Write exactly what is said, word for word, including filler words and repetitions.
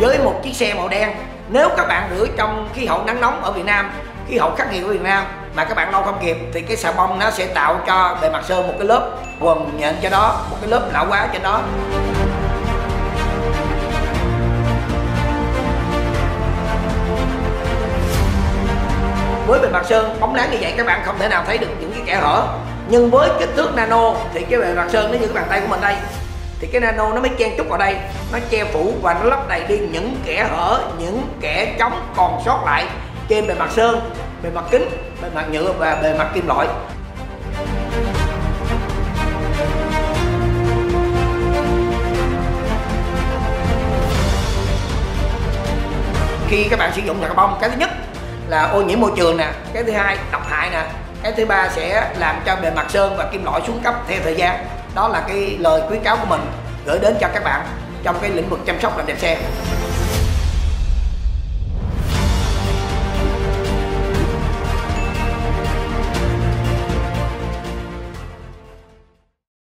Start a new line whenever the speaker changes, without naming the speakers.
với một chiếc xe màu đen. Nếu các bạn rửa trong khí hậu nắng nóng ở Việt Nam, khí hậu khắc nghiệt ở Việt Nam mà các bạn lau không kịp thì cái xà bông nó sẽ tạo cho bề mặt sơn một cái lớp quần nhện cho đó, một cái lớp lão hóa trên đó. Với bề mặt sơn bóng láng như vậy các bạn không thể nào thấy được những cái kẽ hở. Nhưng với kích thước nano thì cái bề mặt sơn nó như cái bàn tay của mình đây, thì cái nano nó mới chen chúc vào đây, nó che phủ và nó lấp đầy đi những kẽ hở, những kẽ trống còn sót lại trên bề mặt sơn, bề mặt kính, bề mặt nhựa và bề mặt kim loại. Khi các bạn sử dụng xà bông, cái thứ nhất là ô nhiễm môi trường nè, cái thứ hai độc hại nè, cái thứ ba sẽ làm cho bề mặt sơn và kim loại xuống cấp theo thời gian. Đó là cái lời khuyến cáo của mình gửi đến cho các bạn trong cái lĩnh vực chăm sóc làm đẹp xe.